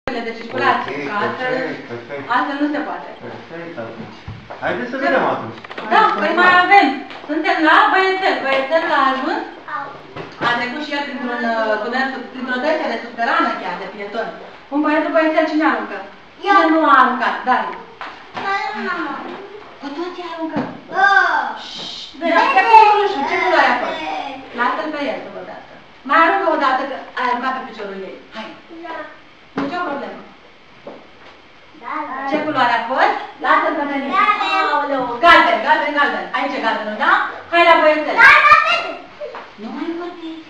de circulație, că altfel nu se poate. Perfect, atunci. Haideți să vedem atunci. Da, păi mai avem. Suntem la Băiețel. Băiețel a ajuns. A trecut și el printr-o trecere subterană chiar de pietoni. Un băietul Băiețel cine aruncă? Cine nu a aruncat? Dari. Cu toții aruncă. Ce culorușul, ce culoare a fost? Lasă-l pe el să vorbească. Mai aruncă o dată că ai aruncat pe piciorul ei. Hai. Nu ce o problemă. Ce culoare a fost? Lasă-l pe mine. Galben, galben, galben. Aici e galbenul, da? Hai la Băiețel. Nu mai vorbiți.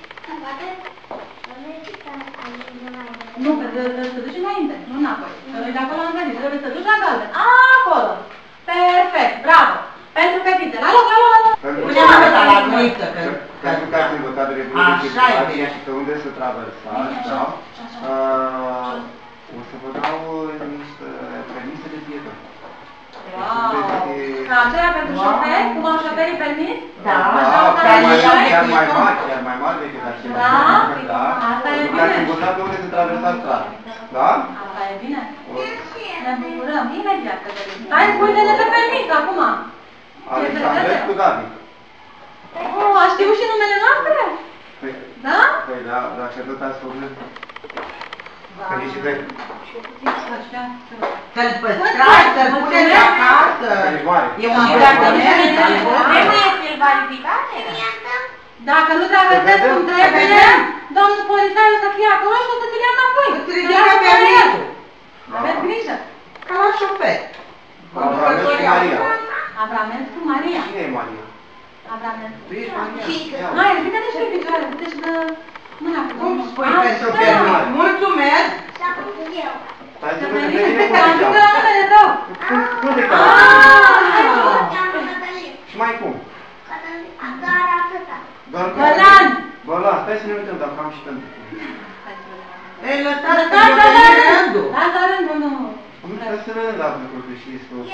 Nu, să duci înainte, nu înapoi. Că noi de acolo am venit, trebuie să duci la galben. Acolo. Perfect, bravo. Pentru fetițe. La loc, la loc, la loc. Pentru că ați învățat de Republica și pe unde să traversați, da? O să vă dau niște permise de pietoni. Wow! Aceea pentru șoferi? Cum au șoferii permis? Da, chiar mai mari decât acelea. Da? Asta e bine. Ați învățat pe unde să traversați strada. Da? Asta e bine. Ne bucurăm imediat, Cătălin. Hai, spune-ne de permis acum. Alexandrescu Gabi. A știut și numele noastre? Da? Păi da, dacă tot ați făcut. Felicitări. Să-l păstrați, să-l puneți acasă. E un cartonet. Trebuie să-l validicate? Dacă nu traversezi cum trebuie, domnul polițai o să fie acolo și o să te ia înapoi. Îți ridică permisul. Aveți grijă. Ca la șofer. Avramescu Maria. Avramescu Maria. Cine e Maria? Avramescu. Tu ești Maria. Hai, ridică-te și pe picioare, du-te și dă mâna cu Cum spui pentru permis? Mulțumesc! Stai să Să vedem veni, bine că am zis că numele tău. cum de Și mai cum? Doar Bălan! Bălan, stai să ne uităm dacă am și pentru cum. Ei, lăsați că eu veni rândul. Lasă rândul, nu. Stai să vedem dacă lucruri și este ok.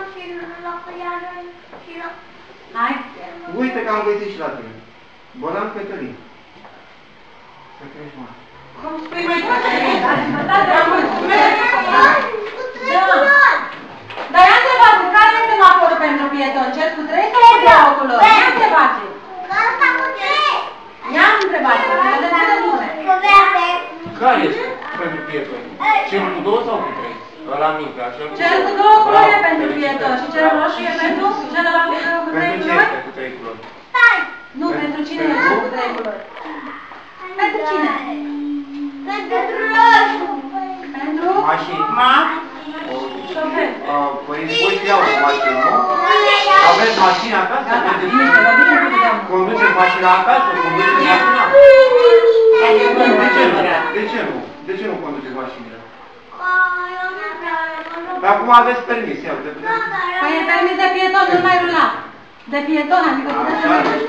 Hai. Uite că am găsit și la tine. Bălan Cătălin. Să crești mare. Cum spui, măi, Cătălin? Dar ia întrebați, care este semaforul pentru pieton? Cel cu 3 sau cu 2 culori? Ia întrebați. Ia întrebați, că vedeți ce lume. Care este pentru pietoni? Cel cu 2 sau cu 3? Ăla mic, așa? Cel cu 2 culori e pentru pieton și cel roșu e pentru celălalt cu 3 Pentru ce culori? este cu 3 culori? Nu, pentru cine este cu 3 culori? Pentru cine? Pentru? Mașini. Șofer. Păi voi știau cu mașini, nu? Aveți mașini acasă? Conduceți mașina acasă? Conduceți mașina? De ce nu? De ce nu conduceți mașinile? Dar acum aveți permis, ia uite. Păi e permis de pieton, nu mai rula. De pieton, adică puteți să mergeți.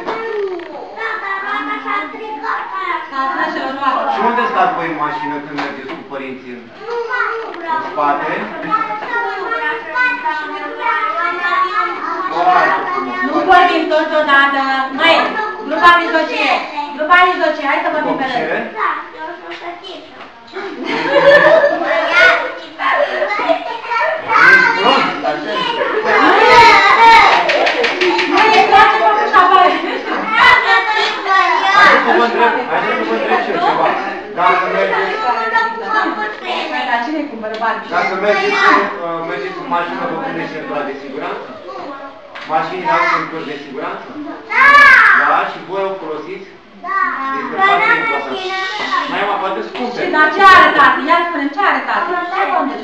Și unde stați voi în mașină când mergeți cu părinții în spate? Nu vorbim toți odată. Măi, grupa mijlocie. Grupa mijlocie, hai să vorbim pe rând. Măi, îți place păpușa apare. Haideți să vă întreb și eu ceva. Dacă mergeți cu mașină, vă puneți centura de siguranță? Mașinile au centuri de siguranță? Da, și voi o folosiți? Este foarte important. Mai mă poate scumpe. Și dar ce are tati? Ia spune, ce are tati? Ce